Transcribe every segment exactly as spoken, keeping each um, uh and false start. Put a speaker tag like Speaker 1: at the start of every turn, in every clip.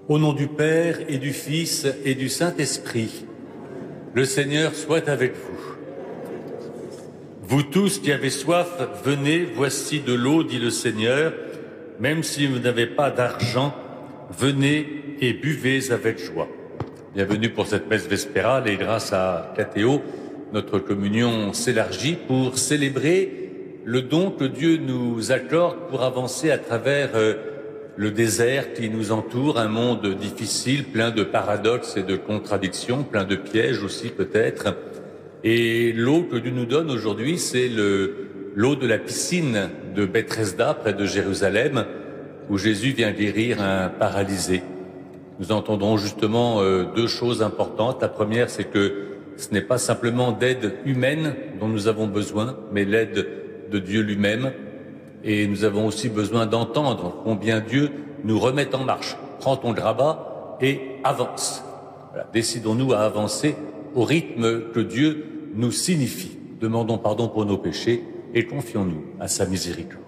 Speaker 1: Au nom du Père et du Fils et du Saint-Esprit, le Seigneur soit avec vous. Vous tous qui avez soif, venez, voici de l'eau, dit le Seigneur. Même si vous n'avez pas d'argent, venez et buvez avec joie. Bienvenue pour cette messe vespérale et grâce à Cathéo, notre communion s'élargit pour célébrer le don que Dieu nous accorde pour avancer à travers euh, le désert qui nous entoure, un monde difficile, plein de paradoxes et de contradictions, plein de pièges aussi peut-être. Et l'eau que Dieu nous donne aujourd'hui, c'est le, l'eau de la piscine de Bethesda, près de Jérusalem, où Jésus vient guérir un paralysé. Nous entendrons justement euh, deux choses importantes. La première, c'est que ce n'est pas simplement d'aide humaine dont nous avons besoin, mais l'aide de Dieu lui-même. Et nous avons aussi besoin d'entendre combien Dieu nous remet en marche. Prends ton grabat et avance. Voilà. Décidons-nous à avancer au rythme que Dieu nous signifie. Demandons pardon pour nos péchés et confions-nous à sa miséricorde.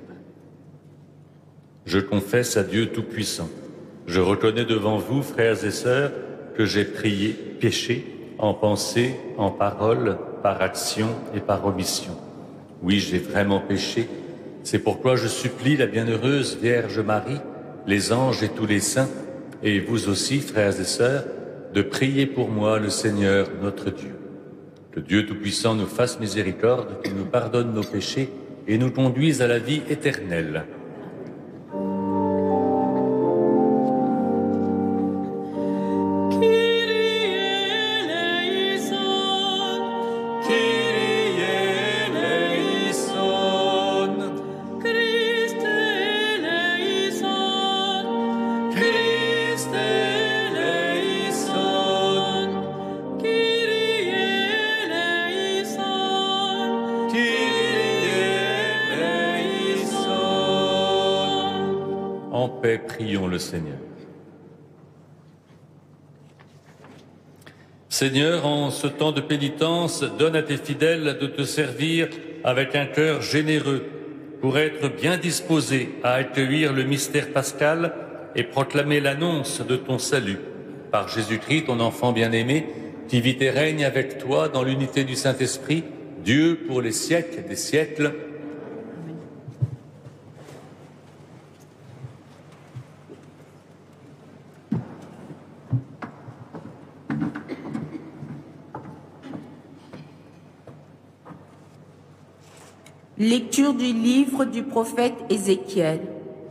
Speaker 1: Je confesse à Dieu Tout-Puissant. Je reconnais devant vous, frères et sœurs, que j'ai prié, péché, en pensée, en parole, par action et par omission. Oui, j'ai vraiment péché. C'est pourquoi je supplie la bienheureuse Vierge Marie, les anges et tous les saints, et vous aussi, frères et sœurs, de prier pour moi le Seigneur notre Dieu. Que Dieu Tout-Puissant nous fasse miséricorde, qu'il nous pardonne nos péchés et nous conduise à la vie éternelle. En paix, prions le Seigneur. Seigneur, en ce temps de pénitence, donne à tes fidèles de te servir avec un cœur généreux pour être bien disposés à accueillir le mystère pascal et proclamer l'annonce de ton salut. Par Jésus-Christ, ton enfant bien-aimé, qui vit et règne avec toi dans l'unité du Saint-Esprit, Dieu pour les siècles des siècles.
Speaker 2: Lecture du livre du prophète Ézéchiel.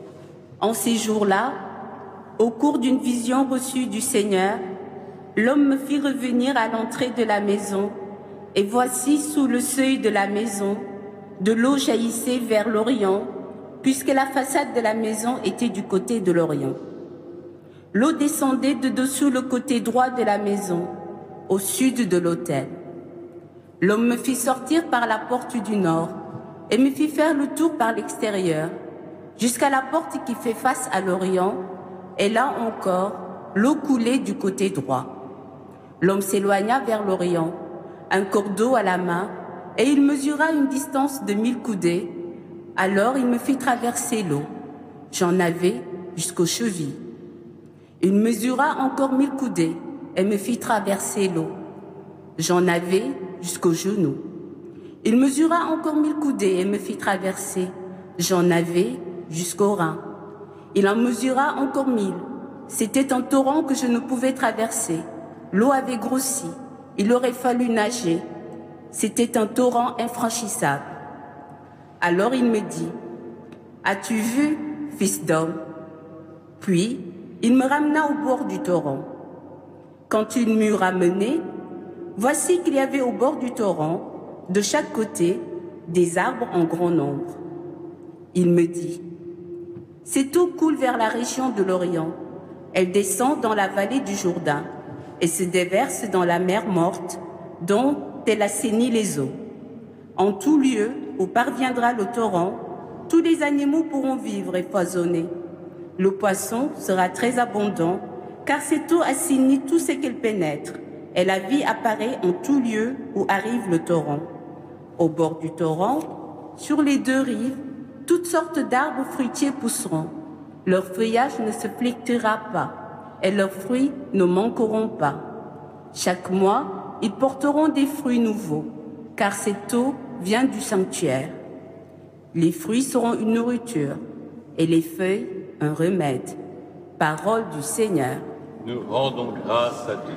Speaker 2: En ces jours-là, au cours d'une vision reçue du Seigneur, l'homme me fit revenir à l'entrée de la maison, et voici sous le seuil de la maison, de l'eau jaillissait vers l'Orient, puisque la façade de la maison était du côté de l'Orient. L'eau descendait de dessous le côté droit de la maison, au sud de l'autel. L'homme me fit sortir par la porte du nord, et me fit faire le tour par l'extérieur, jusqu'à la porte qui fait face à l'Orient, et là encore, l'eau coulait du côté droit. L'homme s'éloigna vers l'Orient, un corps d'eau à la main, et il mesura une distance de mille coudées. Alors il me fit traverser l'eau. J'en avais jusqu'aux chevilles. Il mesura encore mille coudées, et me fit traverser l'eau. J'en avais jusqu'aux genoux. Il mesura encore mille coudées et me fit traverser. J'en avais jusqu'aux reins. Il en mesura encore mille. C'était un torrent que je ne pouvais traverser. L'eau avait grossi. Il aurait fallu nager. C'était un torrent infranchissable. Alors il me dit, « As-tu vu, fils d'homme ?» Puis il me ramena au bord du torrent. Quand il m'eut ramené, voici qu'il y avait au bord du torrent, de chaque côté, des arbres en grand nombre. Il me dit, « Cette eau coule vers la région de l'Orient. Elle descend dans la vallée du Jourdain et se déverse dans la mer morte, dont elle assainit les eaux. En tout lieu où parviendra le torrent, tous les animaux pourront vivre et foisonner. Le poisson sera très abondant, car cette eau assainit tout ce qu'elle pénètre, et la vie apparaît en tout lieu où arrive le torrent. Au bord du torrent, sur les deux rives, toutes sortes d'arbres fruitiers pousseront. Leur feuillage ne se flétrira pas, et leurs fruits ne manqueront pas. Chaque mois, ils porteront des fruits nouveaux, car cette eau vient du sanctuaire. Les fruits seront une nourriture, et les feuilles un remède. Parole du Seigneur.
Speaker 1: Nous rendons grâce à Dieu.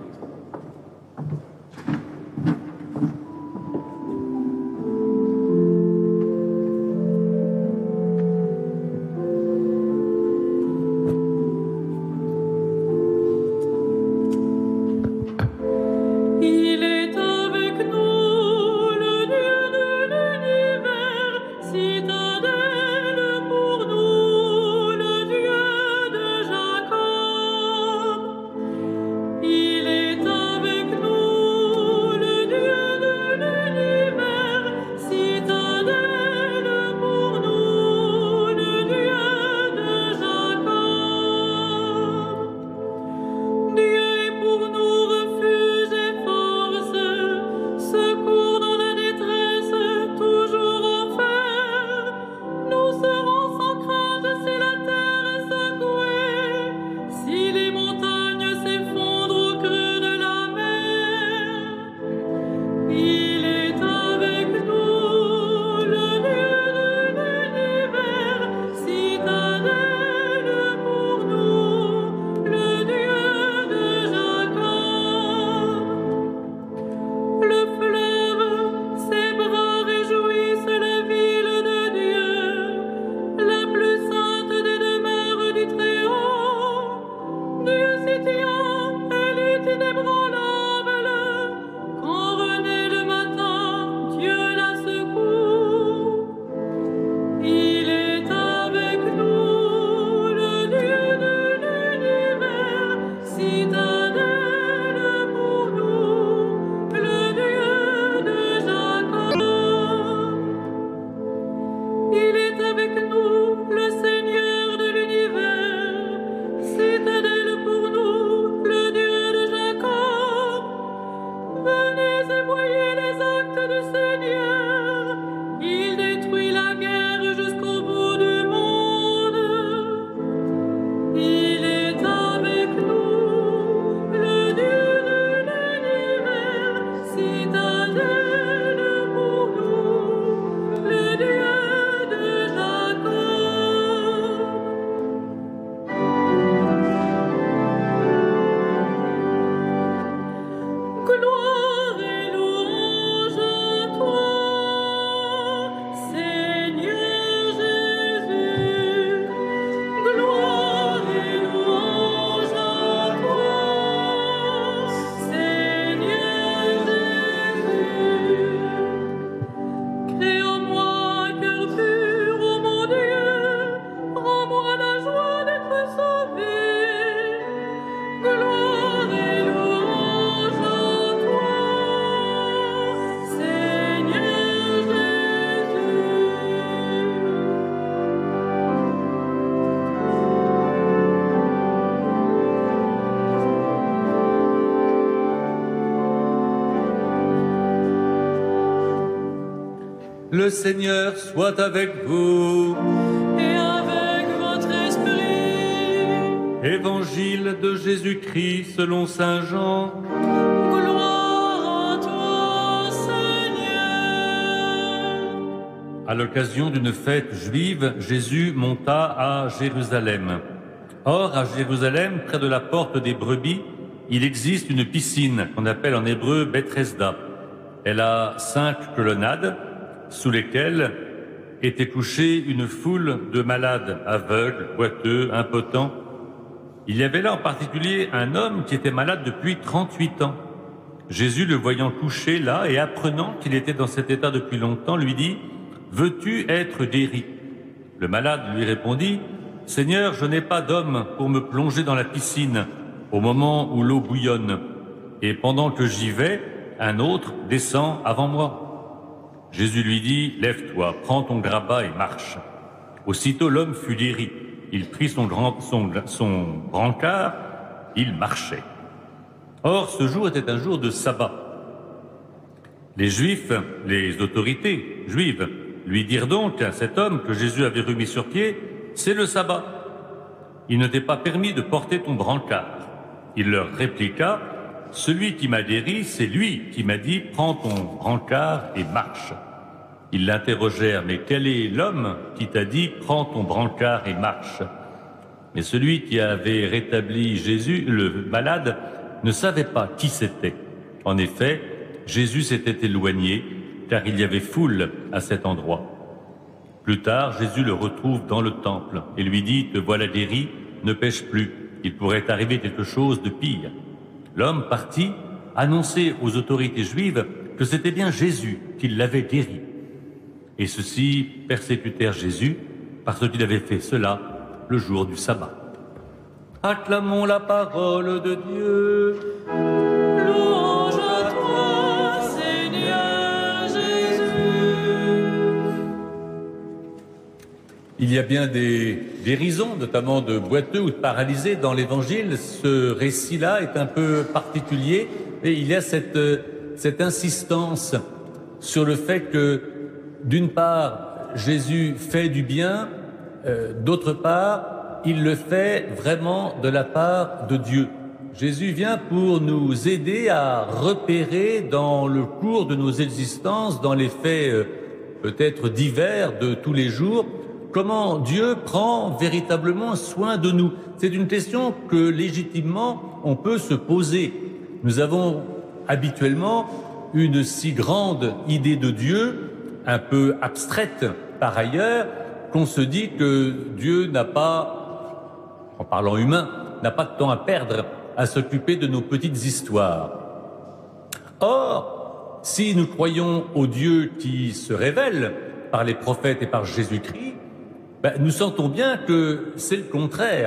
Speaker 1: Le Seigneur soit avec vous.
Speaker 3: Et avec votre esprit.
Speaker 1: Évangile de Jésus-Christ selon saint Jean.
Speaker 3: Gloire à toi, Seigneur.
Speaker 1: À l'occasion d'une fête juive, Jésus monta à Jérusalem. Or, à Jérusalem, près de la porte des brebis, il existe une piscine qu'on appelle en hébreu Bethesda. Elle a cinq colonnades sous lesquelles était couchée une foule de malades, aveugles, boiteux, impotents. Il y avait là en particulier un homme qui était malade depuis trente-huit ans. Jésus, le voyant couché là et apprenant qu'il était dans cet état depuis longtemps, lui dit « Veux-tu être guéri ?» Le malade lui répondit « Seigneur, je n'ai pas d'homme pour me plonger dans la piscine au moment où l'eau bouillonne. Et pendant que j'y vais, un autre descend avant moi. » Jésus lui dit « Lève-toi, prends ton grabat et marche. » Aussitôt l'homme fut guéri. Il prit son, grand, son, son brancard, il marchait. Or, ce jour était un jour de sabbat. Les Juifs, les autorités juives, lui dirent donc à cet homme que Jésus avait remis sur pied « C'est le sabbat. » il ne t'est pas permis de porter ton brancard. » Il leur répliqua, « Celui qui m'a guéri, c'est lui qui m'a dit, prends ton brancard et marche. » Ils l'interrogèrent, « Mais quel est l'homme qui t'a dit, prends ton brancard et marche ?» Mais celui qui avait rétabli Jésus, le malade, ne savait pas qui c'était. En effet, Jésus s'était éloigné, car il y avait foule à cet endroit. Plus tard, Jésus le retrouve dans le temple et lui dit, « Te voilà guéri, ne pêche plus, il pourrait arriver quelque chose de pire. » L'homme partit, annoncer aux autorités juives que c'était bien Jésus qui l'avait guéri. Et ceux-ci persécutèrent Jésus parce qu'il avait fait cela le jour du sabbat. Acclamons la parole de Dieu.
Speaker 3: Louange à toi, Seigneur Jésus.
Speaker 1: Il y a bien des guérisons, notamment de boiteux ou de paralysés dans l'Évangile. Ce récit-là est un peu particulier et il y a cette, cette insistance sur le fait que, d'une part, Jésus fait du bien, euh, d'autre part, il le fait vraiment de la part de Dieu. Jésus vient pour nous aider à repérer dans le cours de nos existences, dans les faits euh, peut-être divers de tous les jours, comment Dieu prend véritablement soin de nous. C'est une question que légitimement on peut se poser. Nous avons habituellement une si grande idée de Dieu, un peu abstraite par ailleurs, qu'on se dit que Dieu n'a pas, en parlant humain, n'a pas de temps à perdre à s'occuper de nos petites histoires. Or, si nous croyons au Dieu qui se révèle par les prophètes et par Jésus-Christ, ben, nous sentons bien que c'est le contraire.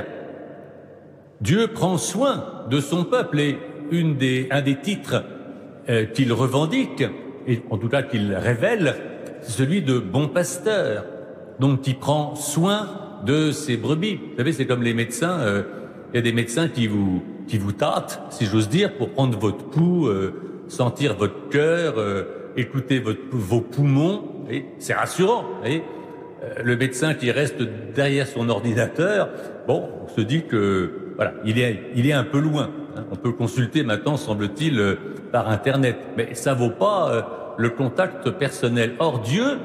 Speaker 1: Dieu prend soin de son peuple et une des, un des titres euh, qu'il revendique, et en tout cas qu'il révèle, c'est celui de bon pasteur, donc qui prend soin de ses brebis. Vous savez, c'est comme les médecins, euh, il y a des médecins qui vous, qui vous tâtent, si j'ose dire, pour prendre votre pouls, euh, sentir votre cœur, euh, écouter votre, vos poumons, et c'est rassurant, vous voyez. Le médecin qui reste derrière son ordinateur, bon, on se dit que voilà, il est, il est un peu loin. On peut consulter maintenant, semble-t-il, par Internet, mais ça vaut pas euh, le contact personnel. Or, Dieu,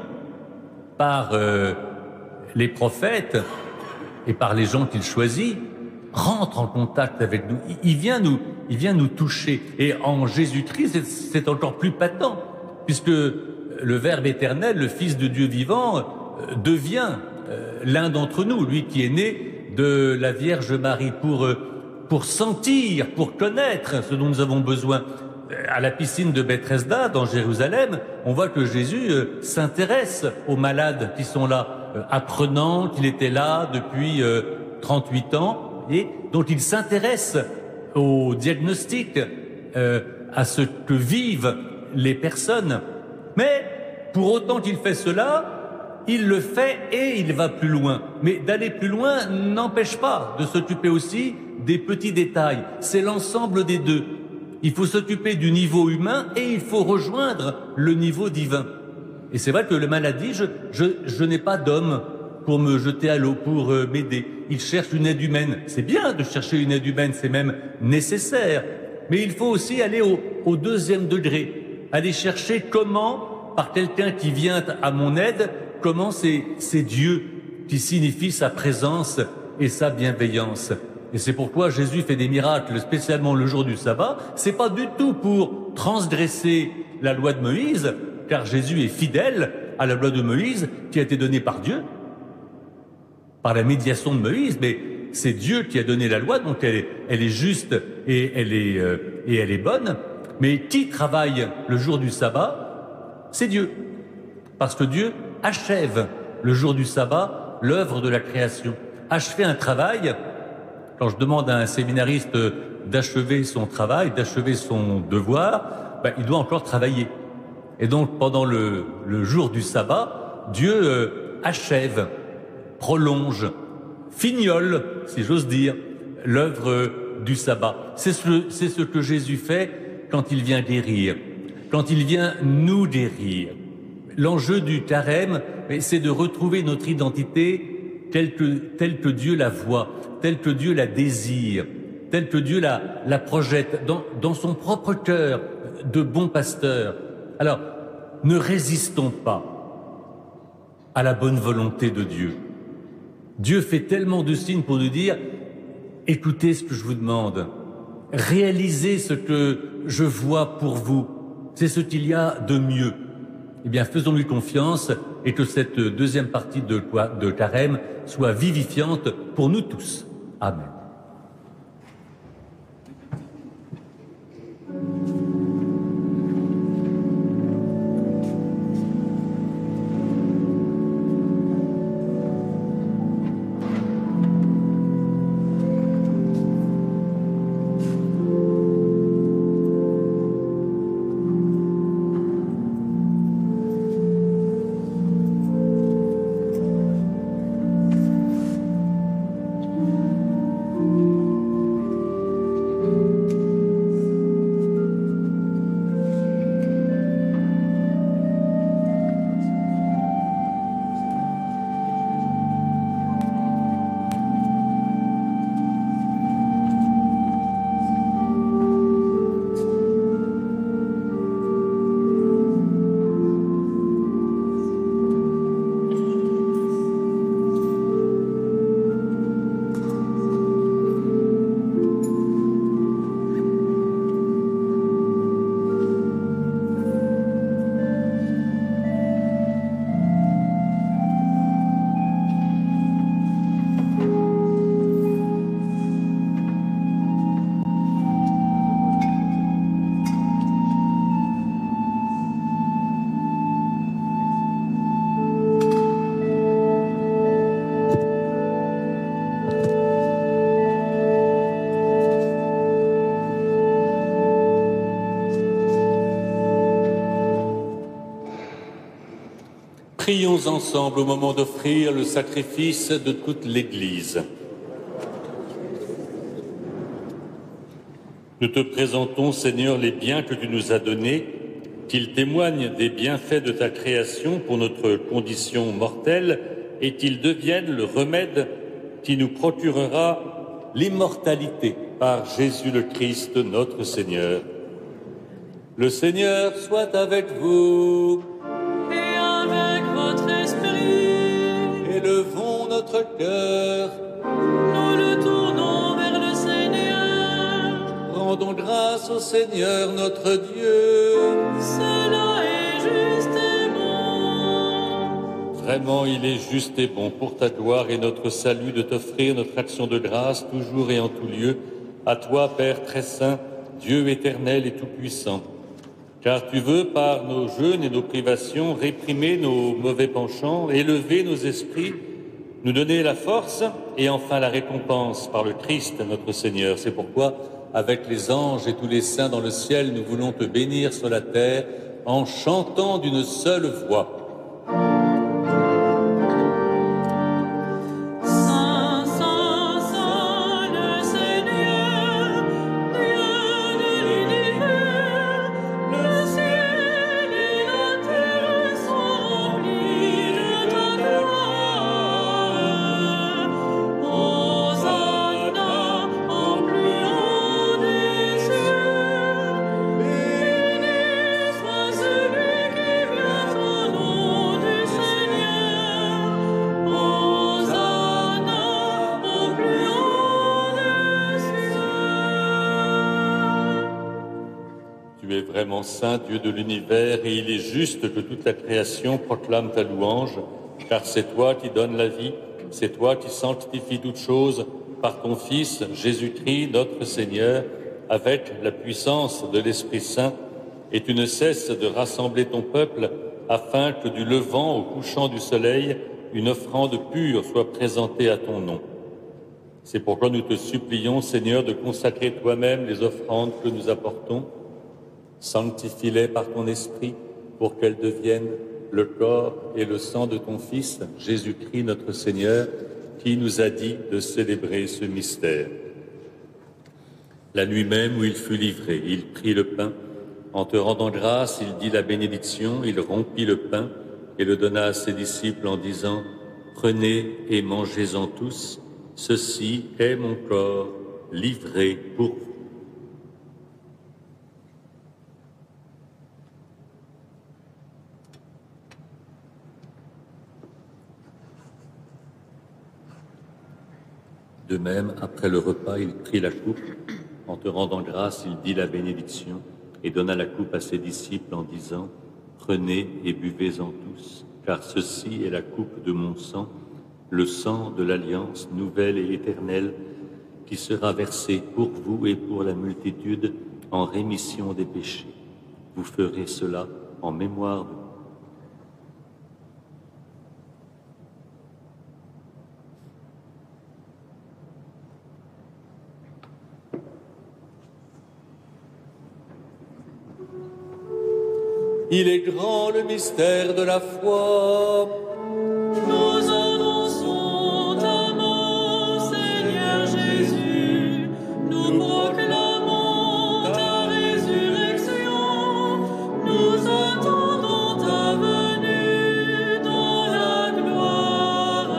Speaker 1: par euh, les prophètes et par les gens qu'il choisit, rentre en contact avec nous. Il vient nous, il vient nous toucher. Et en Jésus-Christ, c'est encore plus patent, puisque le Verbe éternel, le Fils de Dieu vivant, devient euh, l'un d'entre nous, lui qui est né de la Vierge Marie, pour, euh, pour sentir, pour connaître ce dont nous avons besoin. À la piscine de Bethesda, dans Jérusalem, on voit que Jésus euh, s'intéresse aux malades qui sont là, euh, apprenant qu'il était là depuis euh, trente-huit ans, et donc il s'intéresse au diagnostic, euh, à ce que vivent les personnes. Mais pour autant qu'il fait cela, il le fait et il va plus loin. Mais d'aller plus loin n'empêche pas de s'occuper aussi des petits détails. C'est l'ensemble des deux. Il faut s'occuper du niveau humain et il faut rejoindre le niveau divin. Et c'est vrai que le malade dit, je, je, je n'ai pas d'homme pour me jeter à l'eau, pour euh, m'aider. Il cherche une aide humaine. C'est bien de chercher une aide humaine, c'est même nécessaire. Mais il faut aussi aller au, au deuxième degré. Aller chercher comment, par quelqu'un qui vient à mon aide, comment c'est, c'est Dieu qui signifie sa présence et sa bienveillance. Et c'est pourquoi Jésus fait des miracles, spécialement le jour du sabbat. C'est pas du tout pour transgresser la loi de Moïse, car Jésus est fidèle à la loi de Moïse qui a été donnée par Dieu, par la médiation de Moïse, mais c'est Dieu qui a donné la loi, donc elle est, elle est juste et elle est, euh, et elle est bonne. Mais qui travaille le jour du sabbat? C'est Dieu. Parce que Dieu achève le jour du sabbat l'œuvre de la création. Achever un travail, quand je demande à un séminariste d'achever son travail, d'achever son devoir, ben, il doit encore travailler. Et donc pendant le, le jour du sabbat, Dieu euh, achève, prolonge, fignole, si j'ose dire, l'œuvre euh, du sabbat. C'est ce, c'est ce que Jésus fait quand il vient guérir, quand il vient nous guérir. L'enjeu du carême, c'est de retrouver notre identité telle que, telle que Dieu la voit, telle que Dieu la désire, telle que Dieu la, la projette dans, dans son propre cœur de bon pasteur. Alors, ne résistons pas à la bonne volonté de Dieu. Dieu fait tellement de signes pour nous dire « Écoutez ce que je vous demande, réalisez ce que je vois pour vous, c'est ce qu'il y a de mieux. » Eh bien, faisons-lui confiance et que cette deuxième partie de, de Carême soit vivifiante pour nous tous. Amen. Prions ensemble au moment d'offrir le sacrifice de toute l'Église. Nous te présentons, Seigneur, les biens que tu nous as donnés, qu'ils témoignent des bienfaits de ta création pour notre condition mortelle et qu'ils deviennent le remède qui nous procurera l'immortalité par Jésus le Christ, notre Seigneur. Le Seigneur soit avec vous.
Speaker 3: Et avec votre esprit.
Speaker 1: Élevons notre cœur.
Speaker 3: Nous le tournons vers le Seigneur.
Speaker 1: Rendons grâce au Seigneur notre Dieu.
Speaker 3: Cela est juste et bon.
Speaker 1: Vraiment, il est juste et bon pour ta gloire et notre salut de t'offrir notre action de grâce toujours et en tout lieu. À toi, Père très saint, Dieu éternel et tout-puissant. Car tu veux, par nos jeûnes et nos privations, réprimer nos mauvais penchants, élever nos esprits, nous donner la force et enfin la récompense par le Christ, notre Seigneur. C'est pourquoi, avec les anges et tous les saints dans le ciel, nous voulons te bénir sur la terre en chantant d'une seule voix. Vraiment saint, Dieu de l'univers, et il est juste que toute la création proclame ta louange, car c'est toi qui donnes la vie, c'est toi qui sanctifies toutes choses par ton Fils, Jésus-Christ, notre Seigneur, avec la puissance de l'Esprit Saint, et tu ne cesses de rassembler ton peuple afin que du levant au couchant du soleil, une offrande pure soit présentée à ton nom. C'est pourquoi nous te supplions, Seigneur, de consacrer toi-même les offrandes que nous apportons. Sanctifie-les par ton esprit pour qu'elles deviennent le corps et le sang de ton Fils, Jésus-Christ notre Seigneur, qui nous a dit de célébrer ce mystère. La nuit même où il fut livré, il prit le pain. En te rendant grâce, il dit la bénédiction, il rompit le pain et le donna à ses disciples en disant « Prenez et mangez-en tous, ceci est mon corps livré pour vous. De même, après le repas, il prit la coupe. En te rendant grâce, il dit la bénédiction et donna la coupe à ses disciples en disant « Prenez et buvez-en tous, car ceci est la coupe de mon sang, le sang de l'alliance nouvelle et éternelle, qui sera versé pour vous et pour la multitude en rémission des péchés. Vous ferez cela en mémoire de moi. » Il est grand le mystère de la foi.
Speaker 3: Nous annonçons ta mort, Seigneur Jésus. Nous proclamons ta résurrection. Nous attendons ta venue dans la gloire.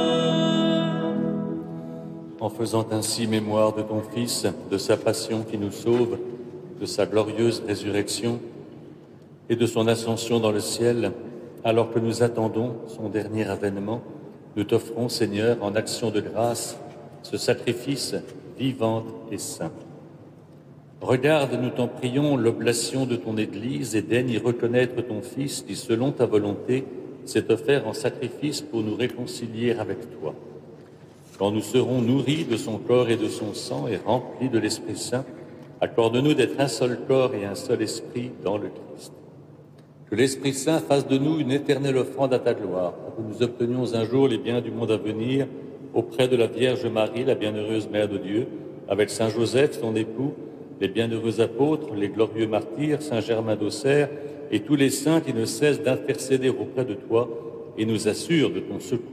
Speaker 1: En faisant ainsi mémoire de ton Fils, de sa passion qui nous sauve, de sa glorieuse résurrection, et de son ascension dans le ciel, alors que nous attendons son dernier avènement, nous t'offrons, Seigneur, en action de grâce, ce sacrifice vivant et saint. Regarde, nous t'en prions, l'oblation de ton Église et daigne y reconnaître ton Fils qui, selon ta volonté, s'est offert en sacrifice pour nous réconcilier avec toi. Quand nous serons nourris de son corps et de son sang et remplis de l'Esprit Saint, accorde-nous d'être un seul corps et un seul esprit dans le Christ. Que l'Esprit Saint fasse de nous une éternelle offrande à ta gloire, pour que nous obtenions un jour les biens du monde à venir, auprès de la Vierge Marie, la bienheureuse Mère de Dieu, avec Saint Joseph, son époux, les bienheureux apôtres, les glorieux martyrs, Saint Germain d'Auxerre, et tous les saints qui ne cessent d'intercéder auprès de toi et nous assurent de ton secours.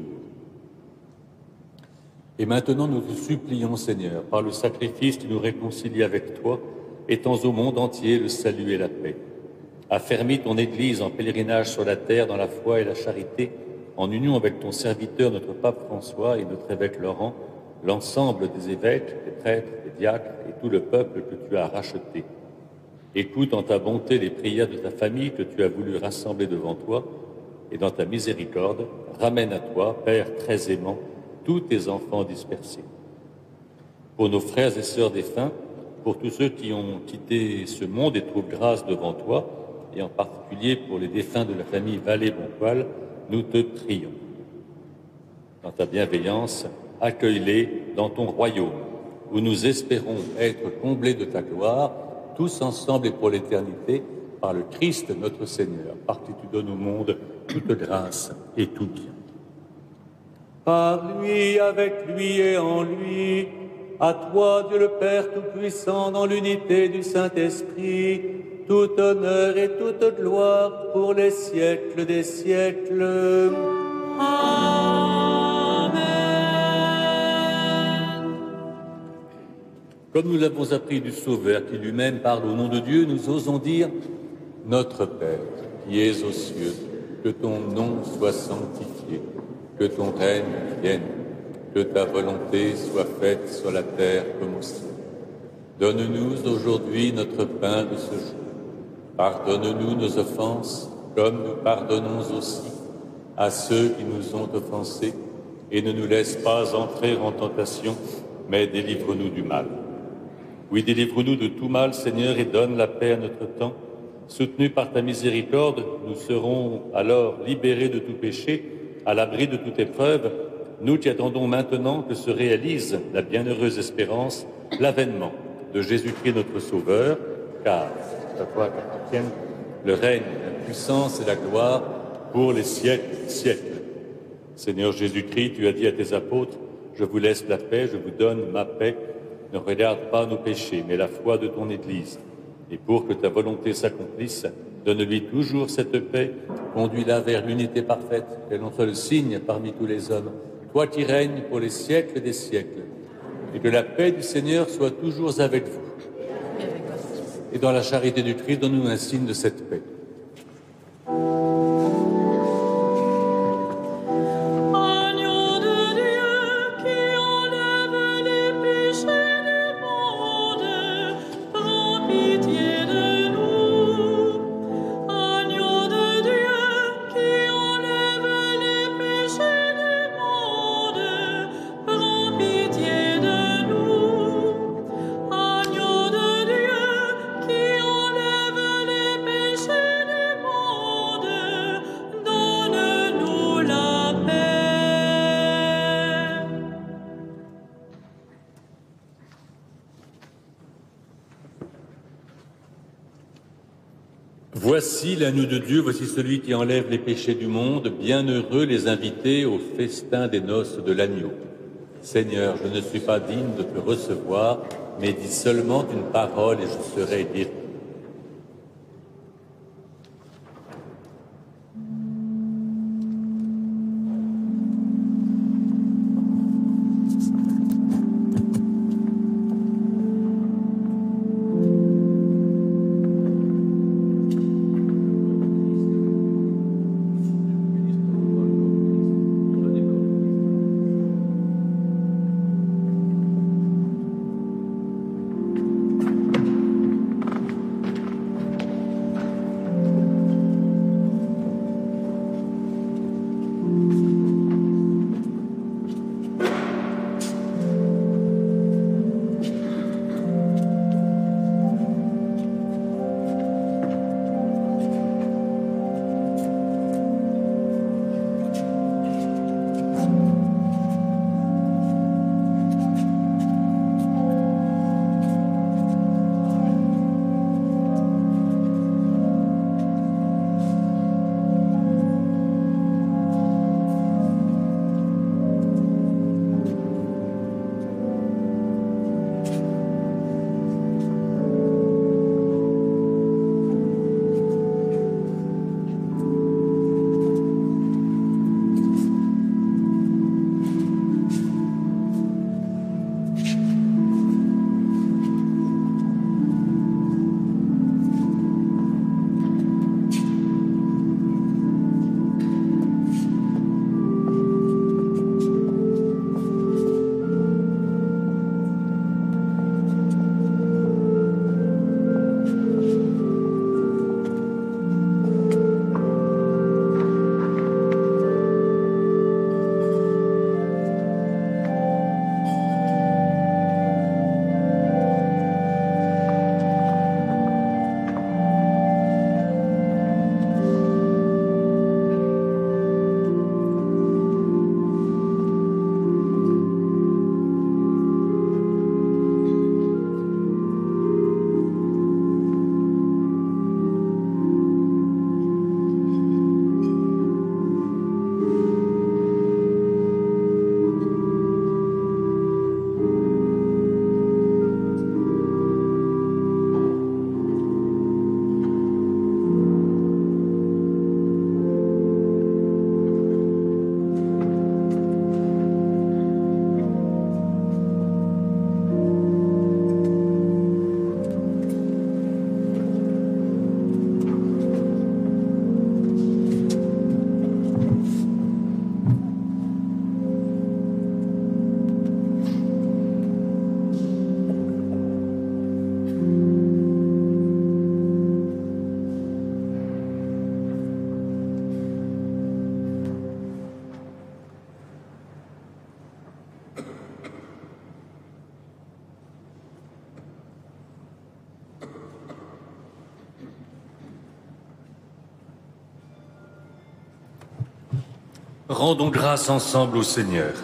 Speaker 1: Et maintenant, nous te supplions, Seigneur, par le sacrifice qui nous réconcilie avec toi, étends au monde entier le salut et la paix. Affermis ton Église en pèlerinage sur la terre dans la foi et la charité, en union avec ton serviteur, notre pape François et notre évêque Laurent, l'ensemble des évêques, des prêtres, des diacres et tout le peuple que tu as racheté. Écoute en ta bonté les prières de ta famille que tu as voulu rassembler devant toi, et dans ta miséricorde, ramène à toi, Père très aimant, tous tes enfants dispersés. Pour nos frères et sœurs défunts, pour tous ceux qui ont quitté ce monde et trouvent grâce devant toi, et en particulier pour les défunts de la famille Vallée-Bonpoil, nous te prions. Dans ta bienveillance, accueille-les dans ton royaume, où nous espérons être comblés de ta gloire, tous ensemble et pour l'éternité, par le Christ notre Seigneur, par qui tu donnes au monde toute grâce et tout bien. Par lui, avec lui et en lui, à toi, Dieu le Père Tout-Puissant, dans l'unité du Saint-Esprit, tout honneur et toute gloire pour les siècles des siècles.
Speaker 3: Amen.
Speaker 1: Comme nous l'avons appris du Sauveur qui lui-même parle au nom de Dieu, nous osons dire « Notre Père, qui es aux cieux, que ton nom soit sanctifié, que ton règne vienne, que ta volonté soit faite sur la terre comme au ciel. Donne-nous aujourd'hui notre pain de ce jour. Pardonne-nous nos offenses, comme nous pardonnons aussi à ceux qui nous ont offensés, et ne nous laisse pas entrer en tentation, mais délivre-nous du mal. Oui, délivre-nous de tout mal, Seigneur, et donne la paix à notre temps. Soutenus par ta miséricorde, nous serons alors libérés de tout péché, à l'abri de toute épreuve, nous qui attendons maintenant que se réalise la bienheureuse espérance, l'avènement de Jésus-Christ notre Sauveur, car c'est à toi qu'appartiennent le règne, la puissance et la gloire pour les siècles des siècles. Seigneur Jésus-Christ, tu as dit à tes apôtres, « Je vous laisse la paix, je vous donne ma paix. Ne regarde pas nos péchés, mais la foi de ton Église. Et pour que ta volonté s'accomplisse, donne-lui toujours cette paix, conduis-la vers l'unité parfaite, qu'elle en soit le signe parmi tous les hommes. Toi qui règnes pour les siècles des siècles. Et que la paix du Seigneur soit toujours avec vous. Et dans la charité du Christ, donne-nous un signe de cette paix.
Speaker 3: Agneau
Speaker 1: Voici l'agneau de Dieu, voici celui qui enlève les péchés du monde. Bienheureux les invités au festin des noces de l'agneau. Seigneur, je ne suis pas digne de te recevoir, mais dis seulement une parole et je serai guéri. Rendons grâce ensemble au Seigneur.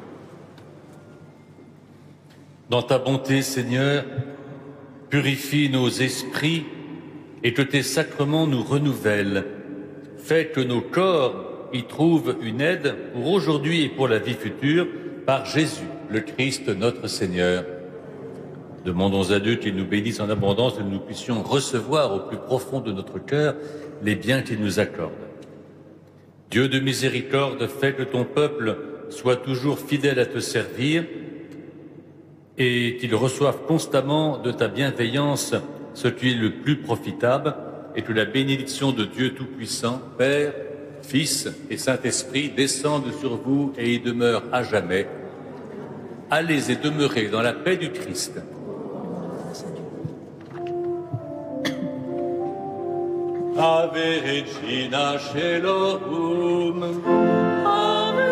Speaker 1: Dans ta bonté, Seigneur, purifie nos esprits et que tes sacrements nous renouvellent. Fais que nos corps y trouvent une aide pour aujourd'hui et pour la vie future, par Jésus, le Christ, notre Seigneur. Demandons à Dieu qu'il nous bénisse en abondance et que nous puissions recevoir au plus profond de notre cœur les biens qu'il nous accorde. Dieu de miséricorde, fais que ton peuple soit toujours fidèle à te servir et qu'il reçoive constamment de ta bienveillance ce qui est le plus profitable, et que la bénédiction de Dieu Tout-Puissant, Père, Fils et Saint-Esprit descende sur vous et y demeure à jamais. Allez et demeurez dans la paix du Christ. Ave Regina Scelorum.
Speaker 3: Ave